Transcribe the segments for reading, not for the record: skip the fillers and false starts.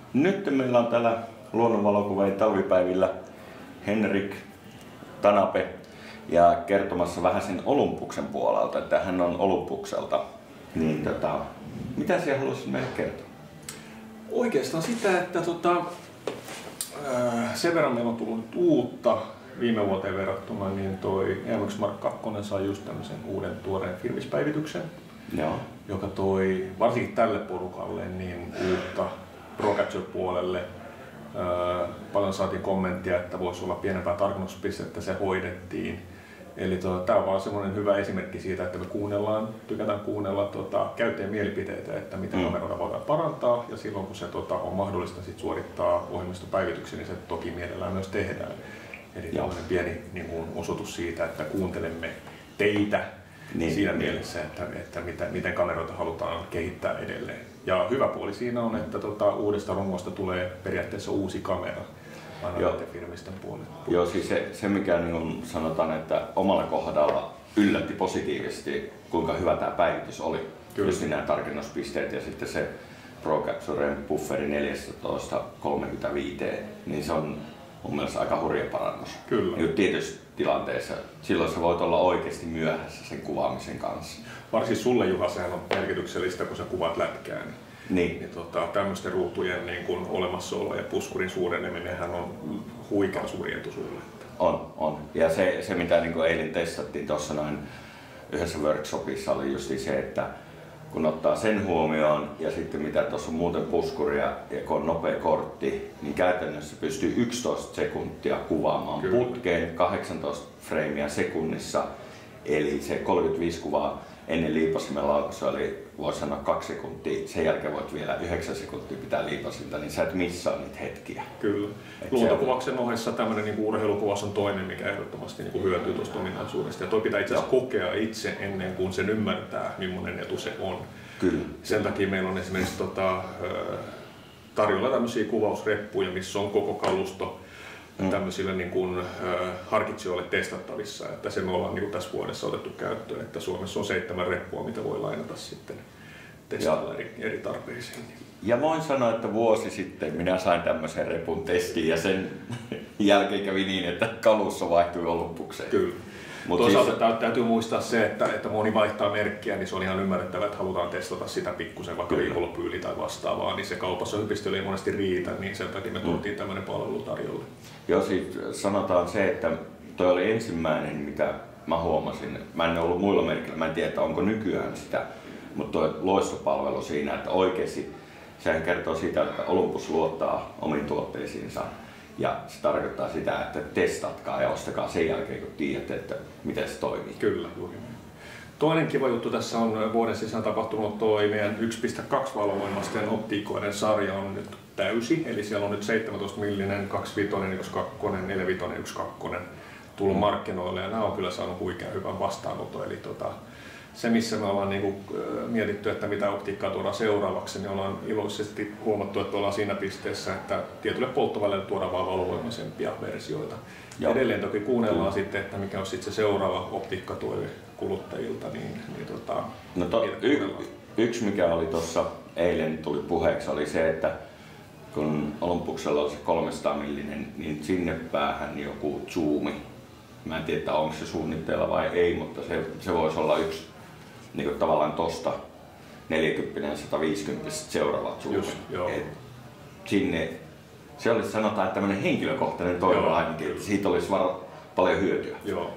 Nyt meillä on täällä luonnonvalokuvien talvipäivillä Henrik Tanape ja kertomassa vähän sen Olympuksen puolelta, että hän on Olympukselta. Niin, mitä sinä haluaisit meille kertoa? Oikeastaan sitä, että sen verran meillä on tullut nyt uutta viime vuoteen verrattuna, niin toi EMX Mark 2 sai just tämmöisen uuden tuoreen firmispäivityksen, joka toi varsinkin tälle porukalle niin uutta ProCapture-puolelle. Paljon saatiin kommenttia, että voisi olla pienempää tarkennuspistettä, se hoidettiin. Eli tämä on vaan semmoinen hyvä esimerkki siitä, että me tykätään kuunnella käyttäjän mielipiteitä, että miten kameroita voidaan parantaa, ja silloin kun se on mahdollista sit suorittaa ohjelmistopäivityksen, niin se toki mielellään myös tehdään. Eli tämmöinen pieni osoitus siitä, että kuuntelemme teitä siinä mielessä, että miten kameroita halutaan kehittää edelleen. Ja hyvä puoli siinä on, että uudesta rungosta tulee periaatteessa uusi kamera. Firmisten puolella. Joo, siis se mikä niin sanotaan, että omalla kohdalla yllätti positiivisesti, kuinka hyvä tämä päivitys oli. Kyllä. Just nämä tarkennuspisteet ja sitten se ProCapturen bufferi 14:35, niin se on mun mielestä aika hurja parannus. Kyllä. Nyt tietyissä tilanteissa, silloin sä voit olla oikeasti myöhässä sen kuvaamisen kanssa. Varsin sulle, Juha, sehän on merkityksellistä, kun sä kuvaat lätkää. Niin. Tämmöisten ruutujen olemassaolo ja puskurin suureneminenhän on huikea suuri etu sulle. On. Ja se mitä eilen testattiin tuossa noin yhdessä workshopissa oli just se, että kun ottaa sen huomioon ja sitten mitä tuossa on muuten puskuria ja kun on nopea kortti, niin käytännössä pystyy 11 sekuntia kuvaamaan putkeen 18 freimiä sekunnissa. Eli se 35 kuvaa ennen liipasimen laukaisua oli, voisi sanoa 2 sekuntia, sen jälkeen voit vielä 9 sekuntia pitää liipasinta, niin sä et missaa niitä hetkiä. Kyllä. Luontokuvauksen ohessa tämmöinen urheilukuvaus on toinen, mikä ehdottomasti hyötyy tuosta ominaisuudesta. Ja toi pitää itse asiassa kokea itse ennen kuin sen ymmärtää, millainen etu se on. Kyllä. Sen takia meillä on esimerkiksi tarjolla tämmöisiä kuvausreppuja, missä on koko kalusto tämmöisille harkitsijoille testattavissa, että se me ollaan tässä vuodessa otettu käyttöön, että Suomessa on 7 reppua, mitä voi lainata sitten testailla eri tarpeisiin. Ja voin sanoa, että vuosi sitten minä sain tämmöisen repun testin ja sen jälkeen kävi niin, että kalussa vaihtui Olympukseen. Kyllä. Toisaalta täytyy muistaa se, että moni vaihtaa merkkiä, niin se on ihan ymmärrettävää, että halutaan testata sitä pikkusen vaikka viikonloppuyli tai vastaavaa, niin se kaupassa hypistely ei monesti riitä, niin sen takia me tuotiin tämmöinen palvelu tarjolle. Joo, siis sanotaan se, että toi oli ensimmäinen, mitä mä huomasin. Mä en ollut muilla merkillä, mä en tiedä, onko nykyään sitä, mutta toi loistopalvelu siinä, että oikeasti sehän kertoo siitä, että Olympus luottaa omiin tuotteisiinsa. Ja se tarkoittaa sitä, että testatkaa ja ostakaa sen jälkeen, kun tiedätte, että miten se toimii. Kyllä, juuri. Toinen kiva juttu tässä on vuoden sisään tapahtunut meidän 1.2 valovoimaisten optiikoiden sarja on nyt täysi. Eli siellä on nyt 17 millinen, 25, 1.2, 4.5, 1.2 tullut markkinoille ja nämä on kyllä saanut huikean hyvän vastaanoton. Eli se, missä me ollaan mietitty, että mitä optiikkaa tuodaan seuraavaksi, niin ollaan iloisesti huomattu, että ollaan siinä pisteessä, että tietylle polttovälineelle tuodaan vaan valovoimaisempia versioita. Edelleen toki kuunnellaan sitten, että mikä on sitten se seuraava optiikkatoive kuluttajilta. Yksi mikä oli tuossa eilen tuli puheeksi oli se, että kun Olympuksella on se 300 millinen, niin sinne päähän joku zoomi. Mä en tiedä, onko se suunnitteilla vai ei, mutta se voisi olla yksi tavallaan tosta 40-150 seuraava zoomi. Sinne se olisi sanotaan, että tämmöinen henkilökohtainen toive ainakin, että siitä olisi paljon hyötyä.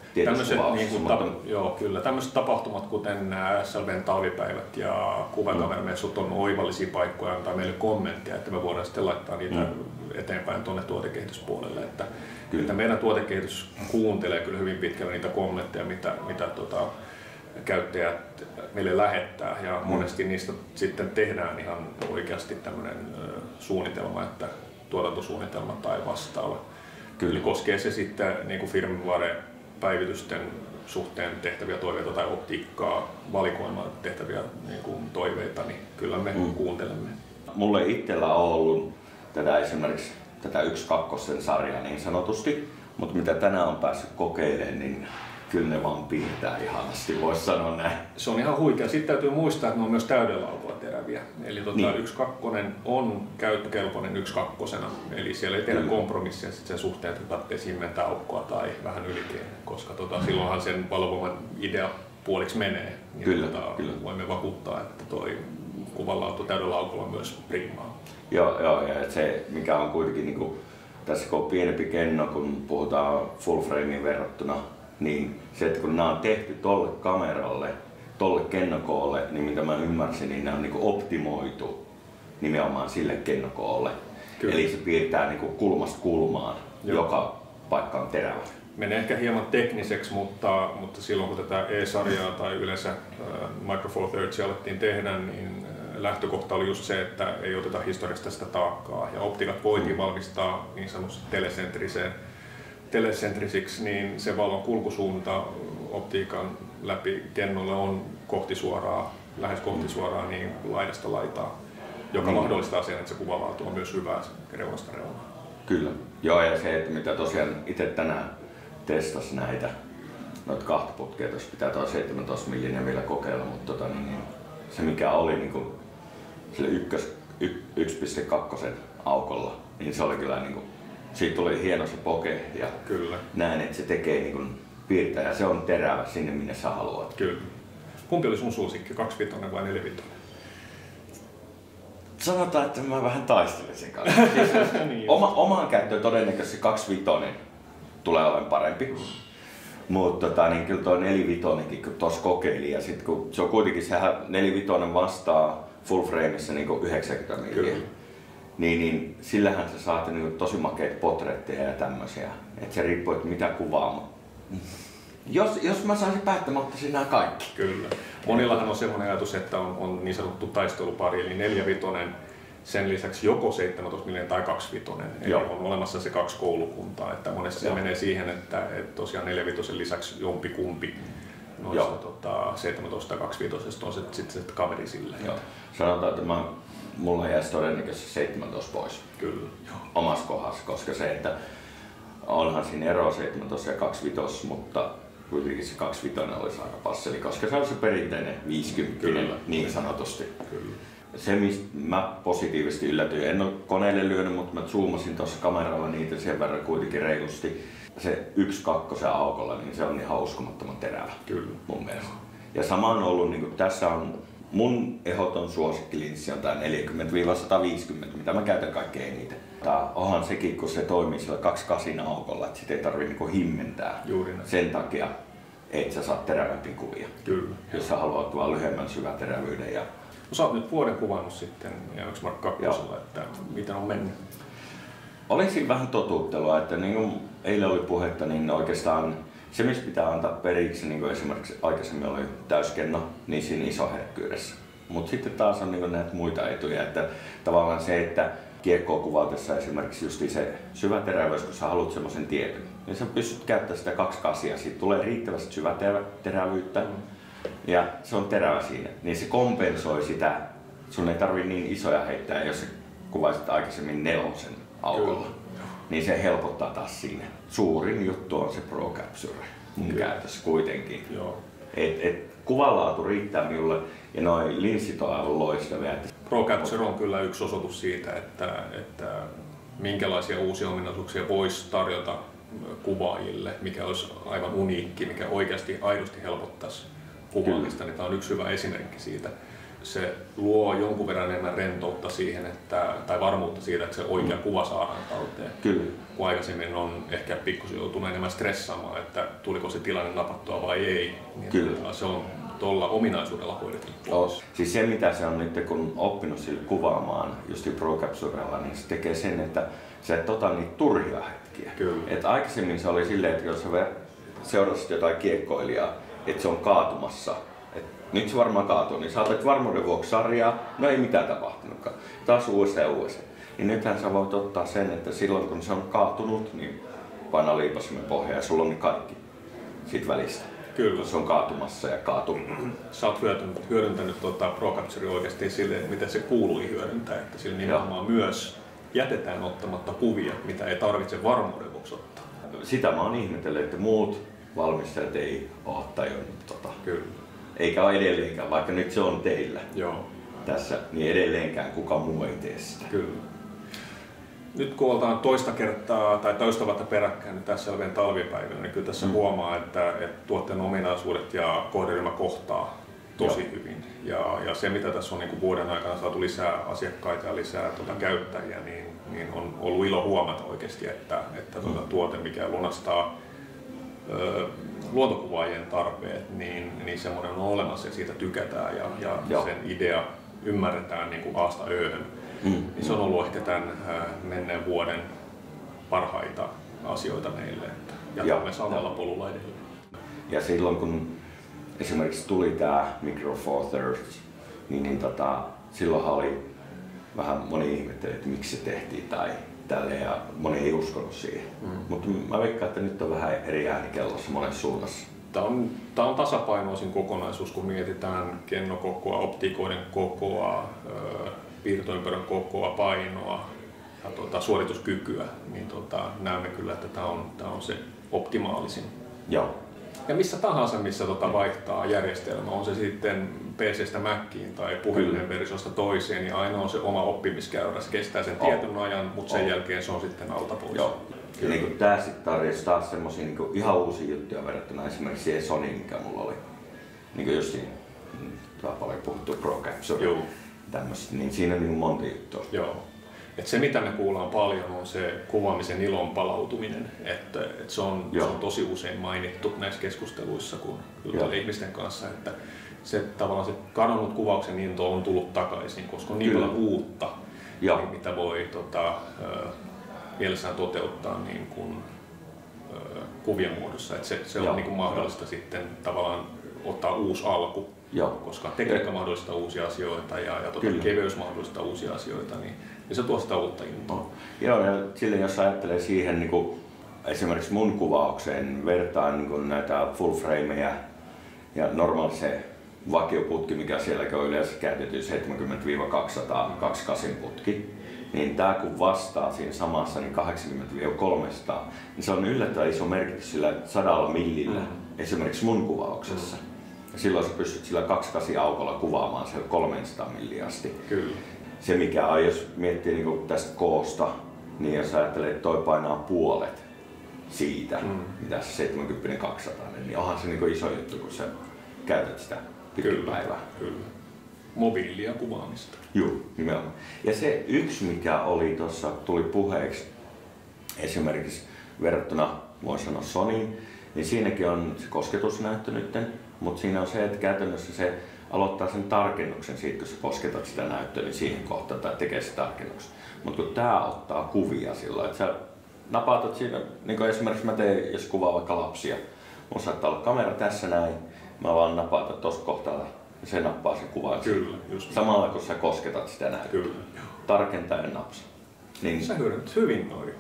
Tämmöiset tapahtumat, kuten nämä SLVn talvipäivät ja kuvakameramessut on oivallisia paikkoja antaa meille kommentteja, että me voidaan sitten laittaa niitä eteenpäin tuonne tuotekehityspuolelle. Että meidän tuotekehitys kuuntelee kyllä hyvin pitkälle niitä kommentteja, mitä käyttäjät meille lähettää, ja monesti niistä sitten tehdään ihan oikeasti tämmöinen suunnitelma, että tuotantosuunnitelma tai vastaava. Kyllä. Koskee se sitten firmware-päivitysten suhteen tehtäviä toiveita tai optiikkaa valikoimaan tehtäviä toiveita, niin kyllä me kuuntelemme. Mulle itsellä on ollut esimerkiksi tätä 1.2 sarjaa niin sanotusti, mutta mitä tänään on päässyt kokeilemaan, niin kyllä ne vaan piirtää ihanasti, voisi sanoa näin. Se on ihan huikea. Sitten täytyy muistaa, että ne on myös täydellä alkoa teräviä. teräviä. Eli 1.2 on käyttökelpoinen 1.2. Eli siellä ei tehdä kompromissia sen suhteen, että tarvitsee simmentää aukkoa tai vähän ylikin, koska silloinhan sen valovoiman idea puoliksi menee. Kyllä. Voimme vakuuttaa, että toi kuvanlaatu täydellä aukolla on myös priimaa. Joo, ja se mikä on kuitenkin niin tässä kun on pienempi kenno, kun puhutaan full frameen verrattuna, niin se, että kun nämä on tehty tolle kameralle, tolle kennokoolle, niin mitä mä ymmärsin, niin nämä on niin optimoitu nimenomaan sille kennokoolle. Kyllä. Eli se piirtää niin kulmasta kulmaan, joka paikka on terävä. Menee ehkä hieman tekniseksi, mutta silloin kun tätä E-sarjaa tai yleensä Micro Four Thirdsia alettiin tehdä, niin lähtökohta oli just se, että ei oteta historiasta sitä taakkaa. Ja optiikat voitiin valmistaa niin sanotusti telesentrisiksi, niin se valon kulkusuunta optiikan läpi kennolle on lähes kohti suoraa niin laidasta laitaa, joka mahdollistaa sen, että se kuvalaatu on myös hyvää reunasta reunaan. Kyllä. Joo, ja se, että mitä tosiaan itse tänään testasi noita kahta putkea, jos pitää tuo 17 millinen vielä kokeilla, mutta se mikä oli niin sille 1.2 aukolla, niin se oli kyllä siitä tuli hieno se poke ja kyllä. Näin, että se tekee piirtää ja se on terävä sinne minne sä haluat. Kyllä. Kumpi oli sun suosikki, 2.5 vai 4.5? Sanotaan, että mä vähän taistelin sen kanssa. Niin omaan käyttöön todennäköisesti 2.5 tulee olemaan parempi. Mutta niin kyllä tuo 4.5 kun tuossa kokeili ja sit kun se on kuitenkin sehän 4.5 vastaa full frameissa 90 milliä. Niin sillähän sä saat tosi makeita potretteja ja tämmösiä. Et se riippuu, että mitä kuvaa. Jos mä saisin päättää, mä ottaisin nämä kaikki. Kyllä. Monillahan on semmoinen ajatus, että on niin sanottu taistelupari, eli 4.5, sen lisäksi joko 17 mm tai 2.5. Eli on olemassa se 2 koulukuntaa. Että monesti se menee siihen, että tosiaan 4.5 lisäksi jompikumpi noista 17 tai 2.5 on sitten se kaveri sille. Joo. Sanotaan, että mulla jäisi todennäköisesti 17 pois. Kyllä. Omassa kohdassa, koska se, että onhan siinä ero 17 ja 2.5, mutta kuitenkin se 2.5 olisi aika passeli, koska se on se perinteinen 50 niin sanotusti. Kyllä. Se, mistä mä positiivisesti yllätyin, en ole koneelle lyönyt, mutta mä zoomasin tuossa kameralla niitä sen verran kuitenkin reilusti. Se 1.2 aukolla, niin se on ihan uskomattoman terävä. Kyllä. Mun mielestä. Ja sama on ollut, niin tässä on mun ehdoton suosikkilinssi on tää 40-150, mitä mä käytän kaikkein eniten. Onhan sekin, kun se toimii sillä 2.8 aukolla, että sit ei tarvii himmentää sen takia, että sä saat terävämpiä kuvia. Kyllä. Jos sä haluat vaan lyhyemmän syväterävyyden. Ja sä oot nyt vuoden kuvannut sitten EOS Mark 2, että miten on mennyt? Oli siinä vähän totuuttelua, että niin kuin eilen oli puhetta, niin oikeastaan se, mistä pitää antaa periksi, niin kuin esimerkiksi aikaisemmin oli täyskenno, niin siinä iso herkkyydessä. Mutta sitten taas on niin näitä muita etuja, että tavallaan se, että kiekkoa kuvatessa esimerkiksi just se syväterävyys, kun sä haluat semmoisen tietyn, niin sä pystyt käyttämään sitä 2.8, siitä tulee riittävästi syväterävyyttä ja se on terävä siinä, niin se kompensoi sitä, sun ei tarvii niin isoja heittää, jos sä kuvaisit aikaisemmin 4 aukolla. Niin se helpottaa taas siinä. Suurin juttu on se Pro Capture mun käytössä kuitenkin. Joo. Kuvanlaatu riittää minulle ja noi linssit on aivan loistavia. Pro Capture on kyllä yksi osoitus siitä, että minkälaisia uusia ominaisuuksia voisi tarjota kuvaajille, mikä olisi aivan uniikki, mikä oikeasti aidosti helpottaisi kuvaamista. Niin tämä on yksi hyvä esimerkki siitä. Se luo jonkun verran enemmän rentoutta siihen, tai varmuutta siitä, että se oikea kuva saadaan talteen. Kyllä. Kun aikaisemmin on ehkä pikkusen joutunut enemmän stressaamaan, että tuliko se tilanne napattua vai ei. Niin kyllä. Se on tuolla ominaisuudella hoidettu pois. Siis se mitä se on nyt, kun oppinut sille kuvaamaan just Pro Capturella, niin se tekee sen, että sä et ota niitä turhia hetkiä. Kyllä. Et aikaisemmin se oli silleen, että jos sä seurasit jotain kiekkoilijaa, että se on kaatumassa. Nyt se varmaan kaatuu, niin saatat varmuuden vuoksi sarjaa, no ei mitään tapahtunutkaan. Taas uudestaan ja uudestaan. Niin nythän sä voit ottaa sen, että silloin kun se on kaatunut, niin paina liipasimen pohjaa ja sulla on ne kaikki siitä välistä. Kyllä. Kun se on kaatumassa ja kaatuu. Sä oot hyödyntänyt Pro Capture oikeasti silleen, miten se kuului hyödyntää, että sillä nimenomaan myös jätetään ottamatta kuvia, mitä ei tarvitse varmuuden vuoksi ottaa. Sitä mä oon ihmetellyt, että muut valmistajat ei ole tajunnut Kyllä. Eikä ole edelleenkään, vaikka nyt se on teillä. Joo. tässä, niin edelleenkään kukaan muu ei tee sitä. Kyllä. Nyt kun oltaan toista kertaa tai toista vuotta peräkkäin nyt tässä olevien talvipäivänä, niin kyllä tässä huomaa, että tuotteen ominaisuudet ja kohderyhmä kohtaa tosi hyvin. Ja se, mitä tässä on niin vuoden aikana saatu lisää asiakkaita ja lisää käyttäjiä, niin on ollut ilo huomata oikeasti, että tuote, mikä lunastaa luontokuvaajien tarpeet, niin semmoinen on olemassa ja siitä tykätään ja sen idea ymmärretään niin kuin A:sta Ö:hön. Niin se on ollut ehkä tämän menneen vuoden parhaita asioita meille, että jatkamme samalla polulla edelleen. Ja silloin kun esimerkiksi tuli tämä Micro Four Thirds, niin silloinhan oli vähän moni ihmetteli, että miksi se tehtiin tai tälleen, ja moni ei uskonut siihen. Mutta mä veikkaan, että nyt on vähän eri ääni kellossa monessa suunnassa. Tämä on tasapainoisin kokonaisuus, kun mietitään kennokokoa, optiikoiden kokoa, piirtoympärän kokoa, painoa ja suorituskykyä, niin näemme kyllä, että tämä on se optimaalisin. Joo. Ja missä tahansa, missä vaihtaa järjestelmä, on se sitten PC:stä Maciin tai puhelimen versiosta toiseen, niin aina on se oma oppimiskäyrä. Se kestää sen tietyn ajan, mutta sen jälkeen se on sitten alta pois. Joo. Ja niin tämä sitten tarjosi taas semmosia niin ihan uusia juttuja verrattuna esimerkiksi siihen Sony, mikä mulla oli. Niin just siinä, paljon puhuttu Pro Capture, tämmöistä, niin siinä on niin monta juttua. Joo. Et se, mitä me kuullaan paljon, on se kuvaamisen ilon palautuminen. Että se on tosi usein mainittu näissä keskusteluissa, kun juttelee ihmisten kanssa, että se tavallaan se kadonnut kuvauksen into on tullut takaisin, koska on niin paljon uutta, mitä voi mielessään toteuttaa niin kuin, kuvien muodossa. Että se on niin kuin mahdollista sitten tavallaan ottaa uusi alku. Koska tekniikka mahdollistaa uusia asioita ja keveys mahdollistaa uusia asioita, niin se tuo sitä uutta intoa. Joo, ja silleen jos ajattelee siihen niin kuin esimerkiksi mun kuvaukseen, vertaan niin kuin näitä full frameja ja normaali se vakioputki, mikä sielläkin on yleensä käytetty 70-200 28 putki, niin tää kun vastaa siinä samassa niin 80-300, niin se on yllättävän iso merkitys sillä 100 millillä esimerkiksi mun kuvauksessa. Ja silloin sä pystyt sillä 28 aukolla kuvaamaan siellä 300 milliä asti. Kyllä. Se mikä on, jos miettii niin tästä koosta, niin jos ajattelee, että toi painaa puolet siitä, mitä se 70-200, niin onhan se niin iso juttu, kun sä käytät sitä pitkin päivää. Kyllä. Mobiilia kuvaamista. Joo, nimenomaan. Ja se yksi, mikä oli tuossa, tuli puheeksi esimerkiksi verrattuna, voin sanoa Sonyin, niin siinäkin on se kosketusnäyttö nytten, mutta siinä on se, että käytännössä se aloittaa sen tarkennuksen siitä, kun sä kosketat sitä näyttöä, niin siihen kohtaan tai tekee se tarkennuksen. Mutta kun tää ottaa kuvia sillä, että sä napautat siinä, niin kuin esimerkiksi mä teen, jos kuvaa vaikka lapsia, mun saattaa olla kamera tässä näin, mä vaan napautan tosta kohtaa ja se nappaa sen kuvan. Kyllä, just samalla kun sä kosketat sitä näyttöä. Kyllä. Tarkentaa ja napsa. Niin. Sä hyödynnät hyvin noin.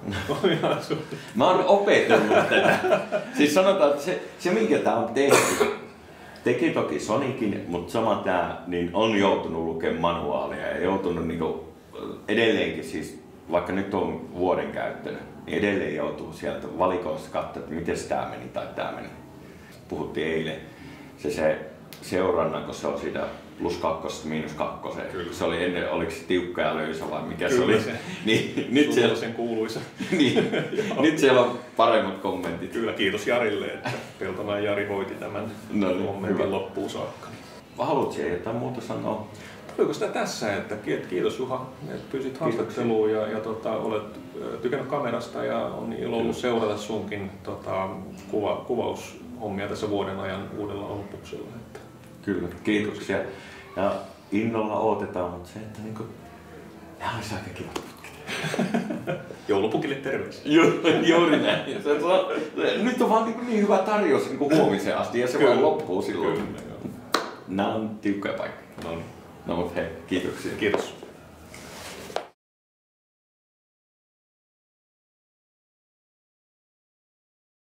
Mä oon opetellut tätä. Siis sanotaan, että se minkä tää on tehty, teki toki Sonykin, mutta sama tää niin on joutunut lukemaan manuaalia ja joutunut niinku, edelleenkin siis, vaikka nyt on vuoden käyttänyt, niin edelleen joutuu sieltä valikoista katsoa, että miten tää meni tai tää meni. Puhuttiin eilen se seurannan, kun se on siitä +2 -2. Se oli ennen, oliko se tiukka ja löysä vai mikä se oli? Niin, nyt siellä sen kuuluisa. Niin, nyt siellä on paremmat kommentit. Kyllä, kiitos Jarille, että Peltomäen Jari hoiti tämän kommentin loppuun saakka. Haluatko sinä jotain muuta sanoa? Oliko sitä tässä, että kiitos Juha, että pyysit haastatteluun ja olet tykännyt kamerasta ja on ilo ollut seurata sunkin kuvaushommia tässä vuoden ajan uudella Olympuksella. Kyllä, kiitoksia. Ja innolla odotetaan, mutta se, että niinku, nämä olisi aika kivat putket. Joulupukille terveisiä. Juuri näin. Nyt on vaan niin hyvä tarjous niin huomiseen asti ja se vaan loppuu silloin. Nämä on tiukkoja paikkoja. No mutta hei, kiitoksia. Kiitos.